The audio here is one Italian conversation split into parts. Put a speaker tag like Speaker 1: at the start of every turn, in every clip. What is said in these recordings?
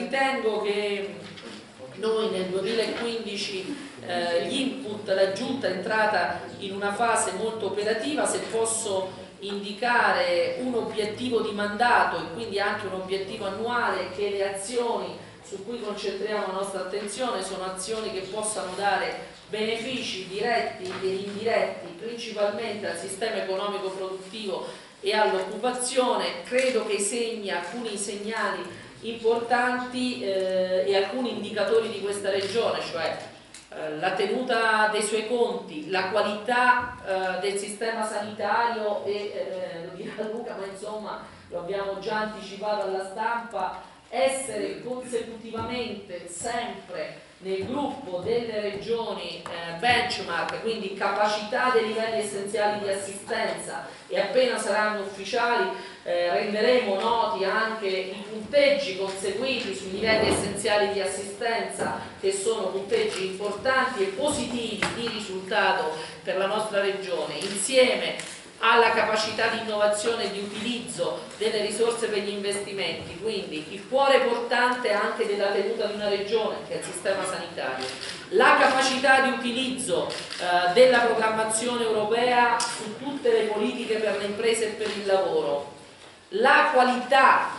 Speaker 1: Ritengo che noi nel 2015 gli input, la Giunta è entrata in una fase molto operativa. Se posso indicare un obiettivo di mandato e quindi anche un obiettivo annuale, che le azioni su cui concentriamo la nostra attenzione sono azioni che possano dare benefici diretti e indiretti principalmente al sistema economico produttivo e all'occupazione. Credo che segni alcuni segnali importanti e alcuni indicatori di questa regione, cioè la tenuta dei suoi conti, la qualità del sistema sanitario e lo dirà Luca, ma insomma lo abbiamo già anticipato alla stampa, essere consecutivamente sempre nel gruppo delle regioni benchmark, quindi capacità dei livelli essenziali di assistenza, e appena saranno ufficiali renderemo noti anche i punteggi conseguiti sui livelli essenziali di assistenza, che sono punteggi importanti e positivi di risultato per la nostra regione, insieme alla capacità di innovazione e di utilizzo delle risorse per gli investimenti, quindi il cuore portante anche della tenuta di una regione, che è il sistema sanitario, la capacità di utilizzo della programmazione europea su tutte le politiche per le imprese e per il lavoro, la qualità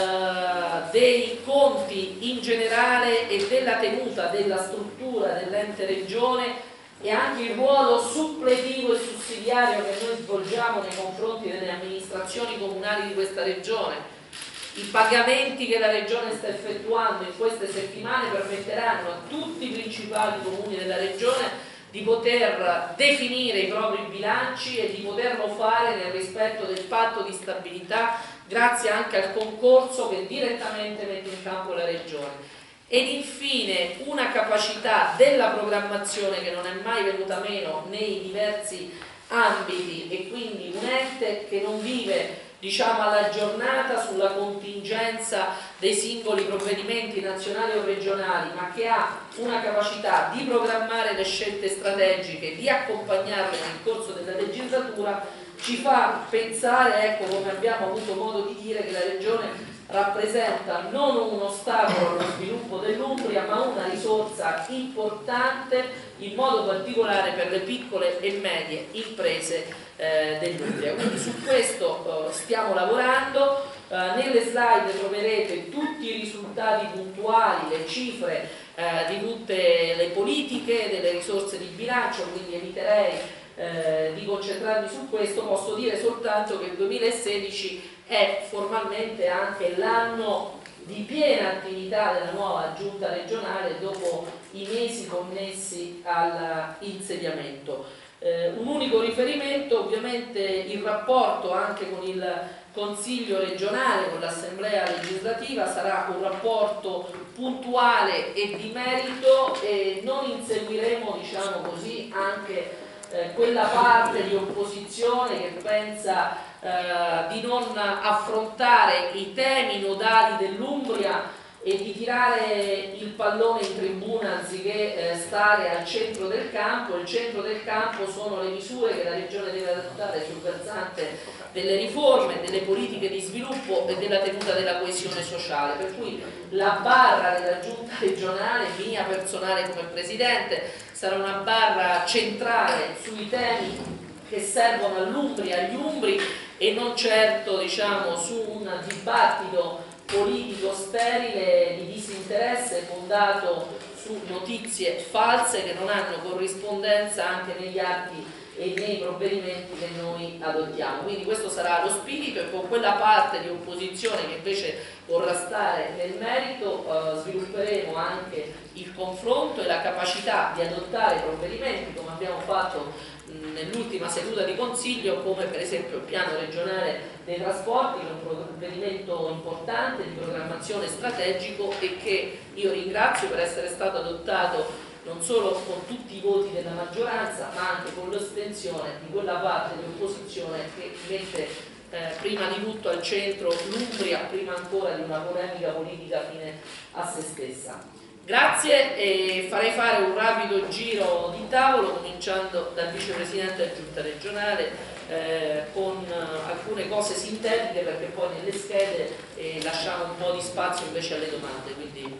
Speaker 1: dei conti in generale e della tenuta della struttura dell'ente regione, e anche il ruolo suppletivo e sussidiario che noi svolgiamo nei confronti delle amministrazioni comunali di questa regione. I pagamenti che la regione sta effettuando in queste settimane permetteranno a tutti i principali comuni della regione di poter definire i propri bilanci e di poterlo fare nel rispetto del patto di stabilità, grazie anche al concorso che direttamente mette in campo la regione. Ed infine una capacità della programmazione che non è mai venuta meno nei diversi ambiti, e quindi un ente che non vive, diciamo, alla giornata sulla contingenza dei singoli provvedimenti nazionali o regionali, ma che ha una capacità di programmare le scelte strategiche, di accompagnarle nel corso della legislatura, ci fa pensare, ecco, come abbiamo avuto modo di dire, che la regione rappresenta non un ostacolo allo sviluppo dell'Umbria, ma una risorsa importante, in modo particolare per le piccole e medie imprese dell'Umbria. Quindi su questo stiamo lavorando. Nelle slide troverete tutti i risultati puntuali, le cifre di tutte le politiche, delle risorse di bilancio, quindi eviterei di concentrarmi su questo. Posso dire soltanto che il 2016 è formalmente anche l'anno di piena attività della nuova giunta regionale dopo i mesi connessi all'insediamento. Un unico riferimento, ovviamente il rapporto anche con il Consiglio regionale, con l'Assemblea legislativa, sarà un rapporto puntuale e di merito, e non inseguiremo, diciamo così, anche quella parte di opposizione che pensa di non affrontare i temi nodali dell'Umbria e di tirare il pallone in tribuna anziché stare al centro del campo. Il centro del campo sono le misure che la Regione deve adottare sul versante delle riforme, delle politiche di sviluppo e della tenuta della coesione sociale, per cui la barra della giunta regionale, mia personale come Presidente, sarà una barra centrale sui temi che servono all'Umbria, agli umbri, e non certo, diciamo, su un dibattito politico sterile di disinteresse fondato su notizie false che non hanno corrispondenza anche negli atti e nei provvedimenti che noi adottiamo. Quindi questo sarà lo spirito, e con quella parte di opposizione che invece vorrà stare nel merito svilupperemo anche il confronto e la capacità di adottare provvedimenti, come abbiamo fatto nell'ultima seduta di Consiglio, come per esempio il piano regionale dei trasporti, che è un provvedimento importante di programmazione strategico e che io ringrazio per essere stato adottato non solo con tutti i voti della maggioranza, ma anche con l'estensione di quella parte di opposizione che mette prima di tutto al centro l'Umbria, prima ancora di una polemica politica fine a se stessa. Grazie, e farei fare un rapido giro di tavolo, cominciando dal vicepresidente della Giunta regionale, con alcune cose sintetiche, perché poi nelle schede lasciamo un po' di spazio invece alle domande, quindi